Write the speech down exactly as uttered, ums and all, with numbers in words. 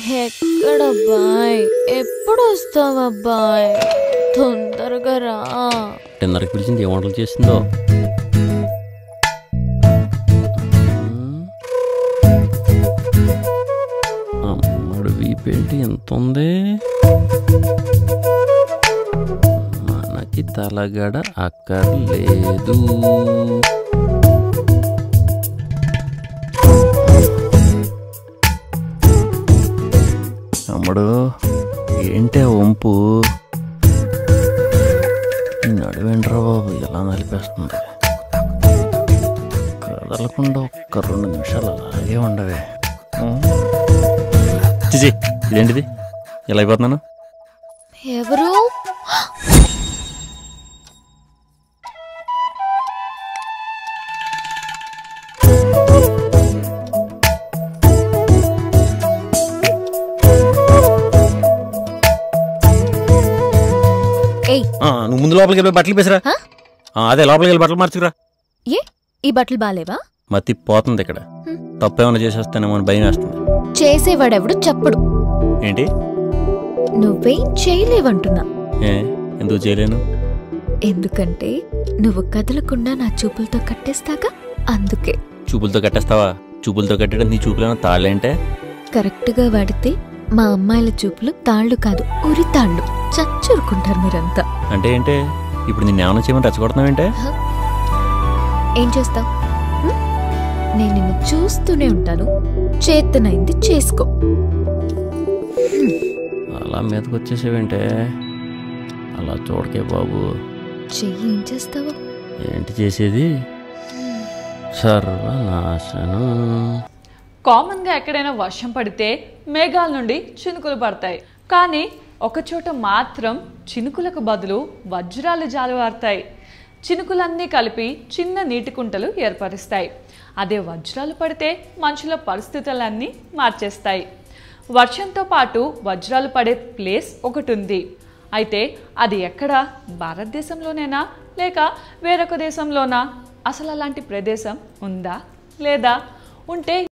ఎక్కడబ్బాయ్ ఎప్పుడు వస్తావబ్బాయ్ తొందరగా రా. టెన్నర్కి పిలిచింది ఏ వంటలు చేసిందో. అమ్మడు వీపేంటి ఎంత ఉంది. మనకి తలగడ అక్కర్లేదు. అమ్మడు ఏంటే వంపు నడువేంట్రా బాబు ఎలా నలిపేస్తుంది. కదలకుండా ఒక్క రెండు నిమిషాలు అలాగే ఉండవే. చిచి ఇదేంటిది ఎలా అయిపోతున్నాను. ఎవరు నువ్వు ముందు లోపలికి వెళ్ళి బట్టలు పేసరా. అదే లోపలికి వెళ్ళి బట్టలు మార్చుకురా. ఏ ఈ బట్టలు బాలేవా. మతి పోతుంది ఇక్కడ. తప్పేమన్నా చేసేస్తానేమో అని భయం వేస్తుంది. చేసేవాడెవడు చెప్పడు. ఏంటి నువ్వేం చేయలేవంటున్నా. ఏ ఎందుకు చేయలేను. ఎందుకంటే నువ్వు కదలకుండా నా చూపులతో కట్టేస్తాగా అందుకే. చూపులతో కట్టేస్తావా. చూపులతో కట్టడం నీ చూపులేనా తాళ్ళేంటే. కరెక్ట్ గా వాడితే మా అమ్మాయిల చూపులు తాళ్ళు కాదు ఉరి తాళ్ళు. చచ్చూరుకుంటారు మీరంతా. అంటే ఏంటే ఇప్పుడు నిన్ను ఏమైనా చేయమని రెచ్చగొడుతున్నావేంటే. ఏం చేస్తావు. నేను నిన్ను చూస్తూనే ఉంటాను. చేతనైంది చేసుకో. అలా మీదకి వచ్చేసేవేంటే. అలా చూడకే బాబు. చెయ్యి ఏం చేస్తావు. ఏంటి చేసేది. సర్వనాశనం. కామన్గా ఎక్కడైనా వర్షం పడితే మేఘాల నుండి చినుకులు పడతాయి. కానీ ఒకచోట మాత్రం చినుకులకు బదులు వజ్రాలు జాలువారుతాయి. చినుకులన్నీ కలిపి చిన్న నీటి కుంటలు ఏర్పరుస్తాయి. అదే వజ్రాలు పడితే మనుషుల పరిస్థితులన్నీ మార్చేస్తాయి. వర్షంతో పాటు వజ్రాలు పడే ప్లేస్ ఒకటి ఉంది. అయితే అది ఎక్కడ. భారతదేశంలోనేనా లేక వేరొక దేశంలోనా. అసలు అలాంటి ప్రదేశం ఉందా లేదా. ఉంటే